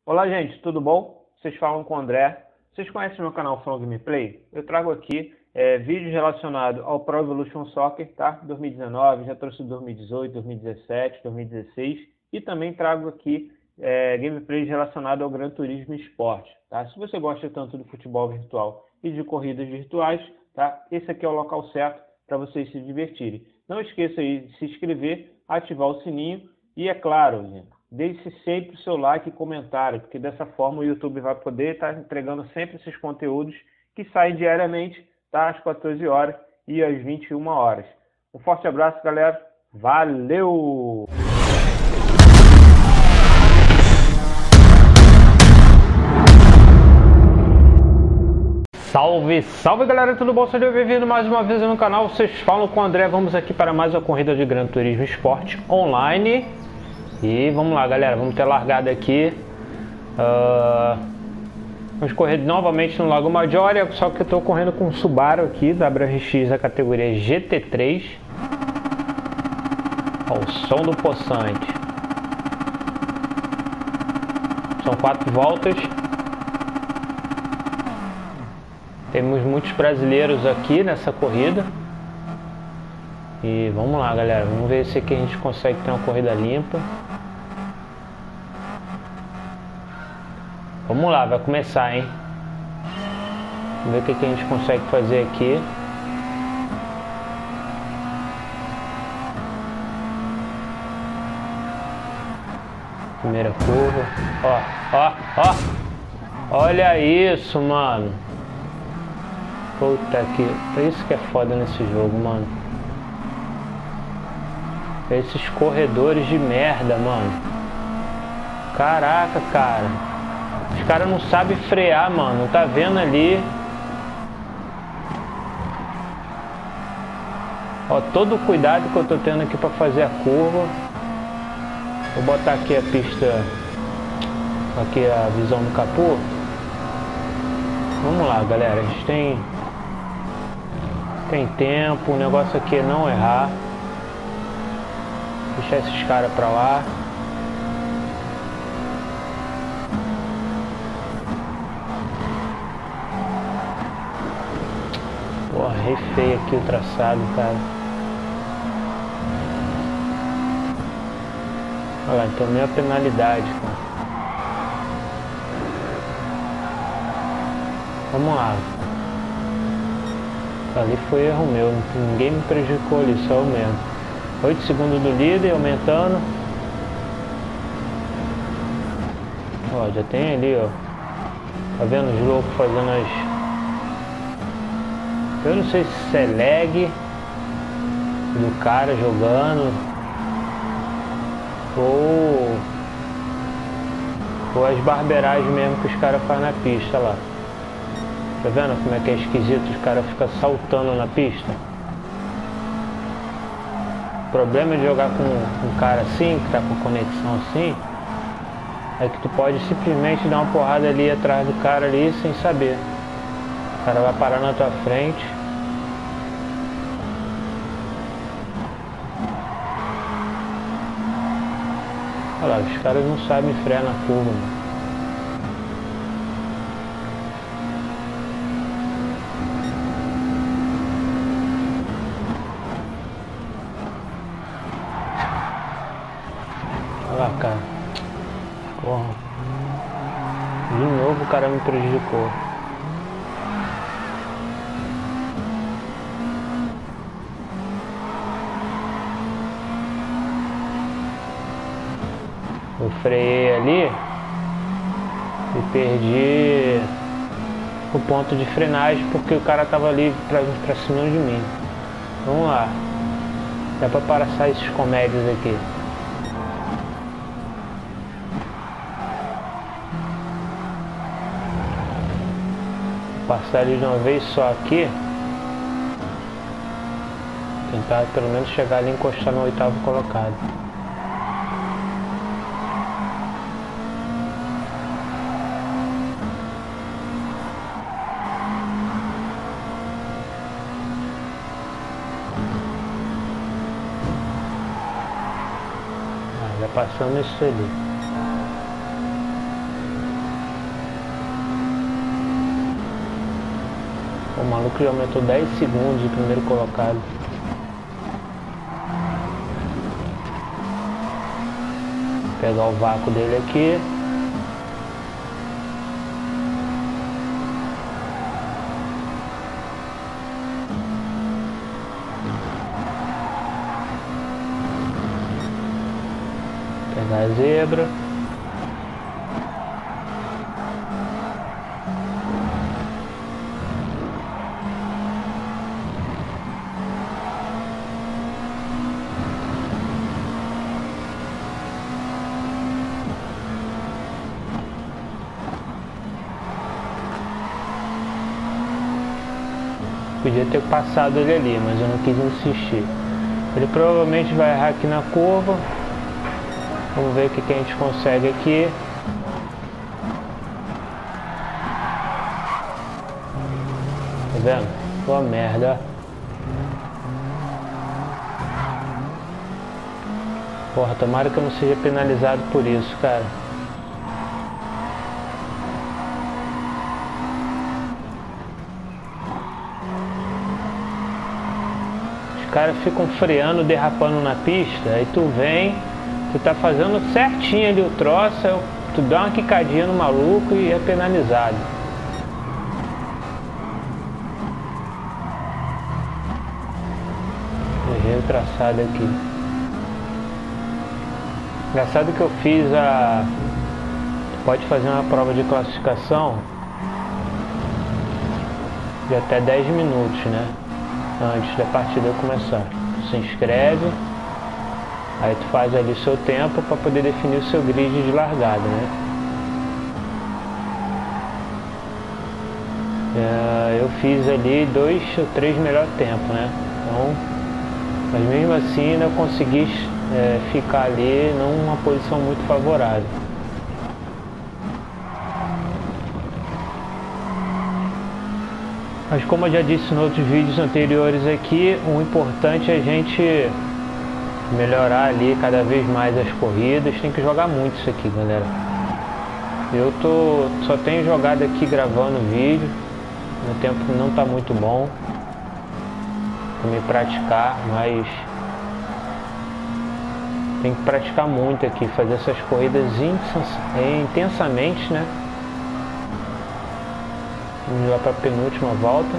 Olá gente, tudo bom? Vocês falam com o André. Vocês conhecem meu canal From Gameplay? Eu trago aqui vídeos relacionados ao Pro Evolution Soccer, tá? 2019, já trouxe 2018, 2017, 2016 e também trago aqui gameplays relacionados ao Gran Turismo Sport, tá? Se você gosta tanto do futebol virtual e de corridas virtuais, tá? Esse aqui é o local certo para vocês se divertirem. Não esqueça aí de se inscrever, ativar o sininho e, é claro, deixe sempre o seu like e comentário, porque dessa forma o YouTube vai poder estar entregando sempre esses conteúdos que saem diariamente, tá? Às 14 horas e às 21 horas. Um forte abraço, galera. Valeu! Salve, salve galera, tudo bom? Seja bem-vindo mais uma vez no canal. Vocês falam com o André. Vamos aqui para mais uma corrida de Gran Turismo Sport online. E vamos lá, galera, vamos ter largada aqui. Vamos correr novamente no Lago Maggiore, só que eu estou correndo com um Subaru aqui da WRX da categoria GT3. Ó, o som do poçante. São 4 voltas. Temos muitos brasileiros aqui nessa corrida. E vamos lá, galera, vamos ver se aqui a gente consegue ter uma corrida limpa. Vamos lá, vai começar, hein? Vamos ver o que a gente consegue fazer aqui. Primeira curva. Ó. Olha isso, mano. Puta que... Isso que é foda nesse jogo, mano. Esses corredores de merda, mano. Caraca, cara. Os caras não sabem frear, mano. Tá vendo ali? Ó, todo o cuidado que eu tô tendo aqui pra fazer a curva. Vou botar aqui a pista. Aqui a visão do capô. Vamos lá, galera. A gente tem tempo. O negócio aqui é não errar. Deixar esses caras pra lá. Porra, errei feio aqui o traçado, cara. Olha lá, então meio a penalidade, cara. Vamos lá. Ali foi erro meu, ninguém me prejudicou ali, só eu mesmo. 8 segundos do líder, aumentando. Ó, já tem ali, ó. Tá vendo os loucos fazendo as... Eu não sei se isso é lag do cara jogando ou as barberagens mesmo que os caras fazem na pista lá. Tá vendo como é que é esquisito? Os caras ficam saltando na pista. O problema de jogar com um cara assim, que tá com conexão assim, é que tu pode simplesmente dar uma porrada ali atrás do cara ali sem saber. O cara vai parar na tua frente. Olha lá, os caras não sabem frear na curva, mano. Olha lá, cara. Porra. De novo o cara me prejudicou. Eu freiei ali e perdi o ponto de frenagem porque o cara tava ali pra cima de mim. Vamos lá. Dá pra passar esses comédios aqui. Passar ele de uma vez só aqui. Tentar pelo menos chegar ali e encostar no 8º colocado. Já passamos isso ali. O maluco já aumentou 10 segundos, o primeiro colocado. Vou pegar o vácuo dele aqui. Pegar a zebra. Podia ter passado ele ali, mas eu não quis insistir. Ele provavelmente vai errar aqui na curva. Vamos ver o que a gente consegue aqui. Tá vendo? Boa merda. Porra, tomara que eu não seja penalizado por isso, cara. Os caras ficam freando, derrapando na pista, aí tu vem, tu tá fazendo certinho ali o troço, tu dá uma quicadinha no maluco e é penalizado. Errei o traçado aqui. Engraçado que eu fiz tu pode fazer uma prova de classificação de até 10 minutos, né? Antes da partida começar. Se inscreve, aí tu faz ali seu tempo para poder definir o seu grid de largada, né? Eu fiz ali 2 ou 3 melhores tempos, né? Então, mas mesmo assim ainda consegui ficar ali numa posição muito favorável. Mas como eu já disse nos outros vídeos anteriores aqui, o importante é a gente melhorar ali cada vez mais as corridas. Tem que jogar muito isso aqui, galera. Eu só tenho jogado aqui gravando vídeo. Meu tempo não tá muito bom para me praticar, mas tem que praticar muito aqui, fazer essas corridas intensamente, né? Vamos lá para a penúltima volta.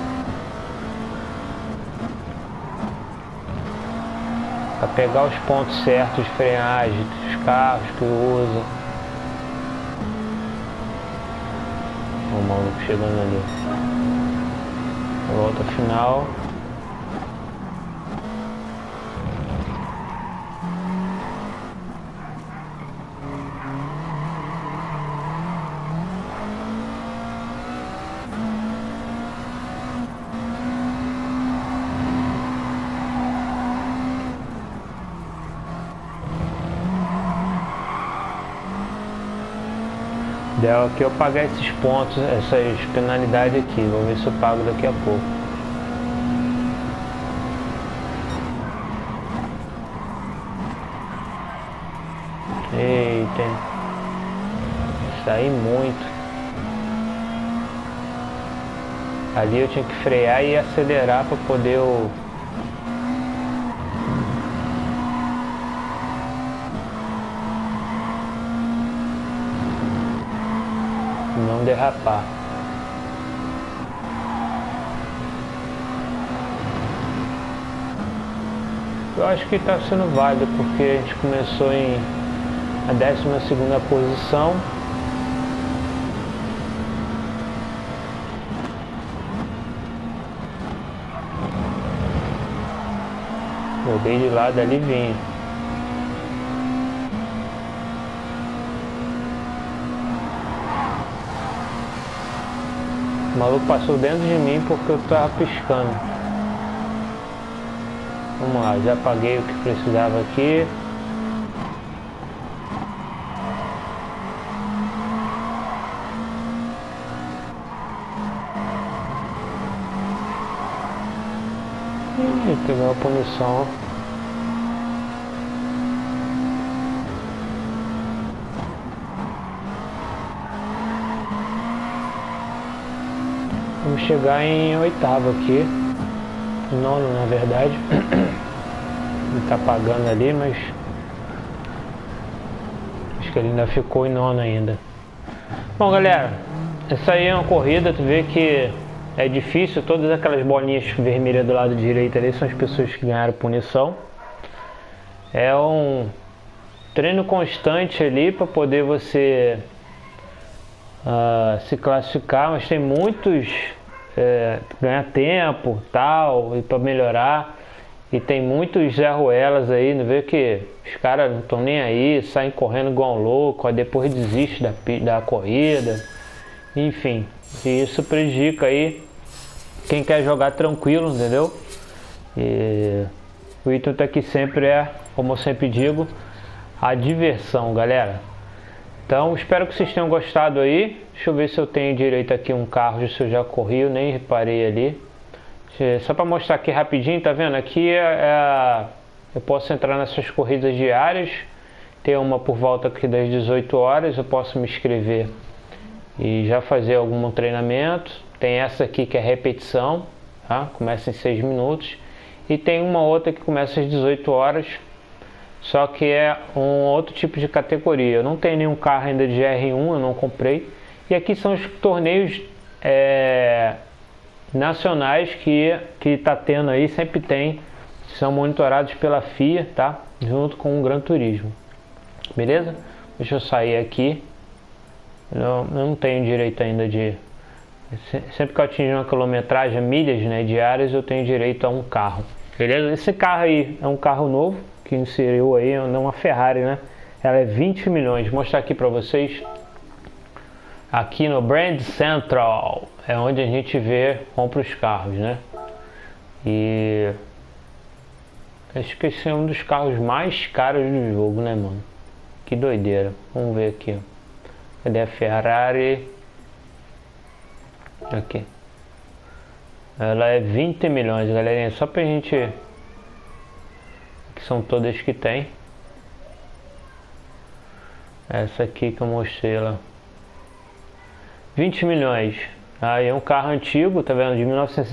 Para pegar os pontos certos de frenagem dos carros que usa. O maluco chegando ali. Volta final. Ideal aqui eu pagar esses pontos, essas penalidades aqui. Vou ver se eu pago daqui a pouco. Eita, saí muito. Ali eu tinha que frear e acelerar para poder não derrapar. Eu acho que está sendo válido porque a gente começou em a 12ª posição. Mudei de lado ali e vim. O maluco passou dentro de mim porque eu tava piscando. Vamos lá, já paguei o que precisava aqui. Pegou a punição. Vamos chegar em oitavo aqui. Nono, na verdade. Ele tá pagando ali, mas acho que ele ainda ficou em nono ainda. Bom, galera, essa aí é uma corrida. Tu vê que é difícil. Todas aquelas bolinhas vermelhas do lado direito ali são as pessoas que ganharam punição. É um treino constante ali para poder você se classificar, mas tem muitos ganhar tempo tal, e para melhorar, e tem muitos Zé Ruelas aí, não vê que os caras não estão nem aí, saem correndo igual um louco, aí depois desiste da corrida, enfim, e isso prejudica aí quem quer jogar tranquilo, entendeu? E o intuito aqui sempre como eu sempre digo, a diversão, galera. Então, espero que vocês tenham gostado aí. Deixa eu ver se eu tenho direito aqui um carro, se eu já corri, eu nem reparei ali. Só para mostrar aqui rapidinho, tá vendo? Aqui eu posso entrar nessas corridas diárias. Tem uma por volta aqui das 18 horas, eu posso me inscrever e já fazer algum treinamento. Tem essa aqui que é repetição, tá? Começa em 6 minutos. E tem uma outra que começa às 18 horas. Só que é um outro tipo de categoria. Eu não tenho nenhum carro ainda de R1, eu não comprei. E aqui são os torneios nacionais que tá tendo aí, sempre tem. São monitorados pela FIA, tá? Junto com o Gran Turismo. Beleza? Deixa eu sair aqui. Eu não tenho direito ainda de... Sempre que eu atingir uma quilometragem, milhas, né, diárias, eu tenho direito a um carro. Beleza? Esse carro aí é um carro novo que inseriu aí, não uma Ferrari, né? Ela é 20 milhões. Vou mostrar aqui para vocês. Aqui no Brand Central é onde a gente compra os carros, né? E acho que esse é um dos carros mais caros do jogo, né, mano? Que doideira. Vamos ver aqui. Cadê a Ferrari? Aqui. Ela é 20 milhões, galerinha. Só pra gente... Que são todas que tem. Essa aqui que eu mostrei lá. 20 milhões. Aí é um carro antigo, tá vendo? De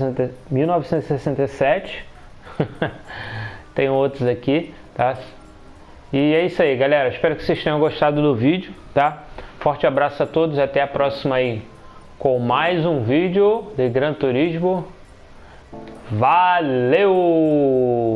1967. Tem outros aqui, tá? E é isso aí, galera. Espero que vocês tenham gostado do vídeo, tá? Forte abraço a todos. Até a próxima aí com mais um vídeo de Gran Turismo. Valeu!